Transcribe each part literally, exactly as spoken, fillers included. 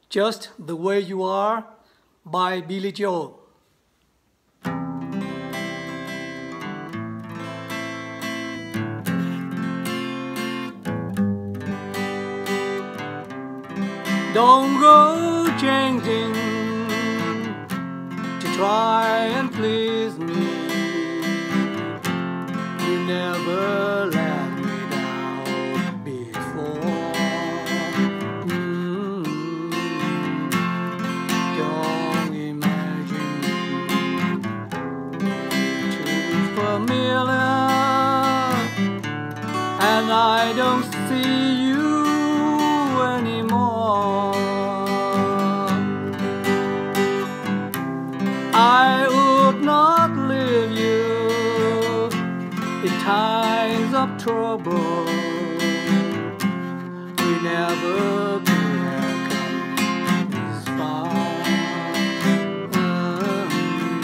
Just the Way You Are by Billy Joel. Don't go changing to try and please me. You never let me down before. Mm. Don't imagine too familiar, and I don't see you anymore. I would not leave you in times of trouble. We never could have come this far. Um,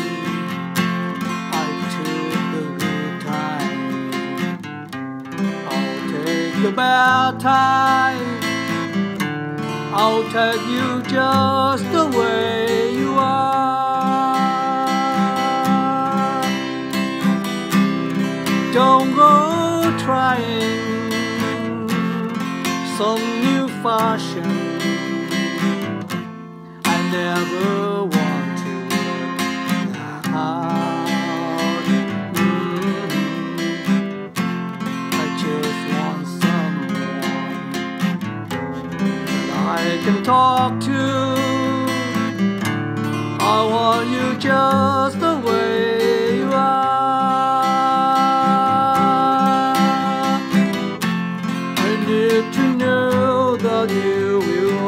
I took the good time, I'll take the bad time. I'll take you just the way you are. Don't go trying some new fashion. I never want to work hard. Mm-hmm. I just want someone I can talk to. I want you just the way you are. I need to know that you will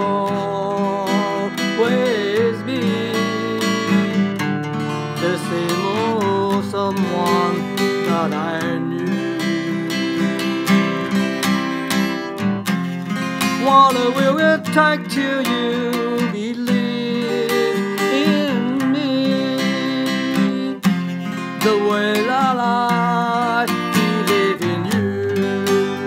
always be the same old someone that I knew. What will it take till you believe in me the way that I believe in you?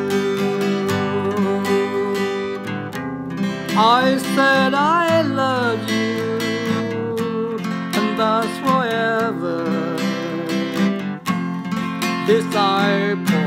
I said I love you, and that's forever. This I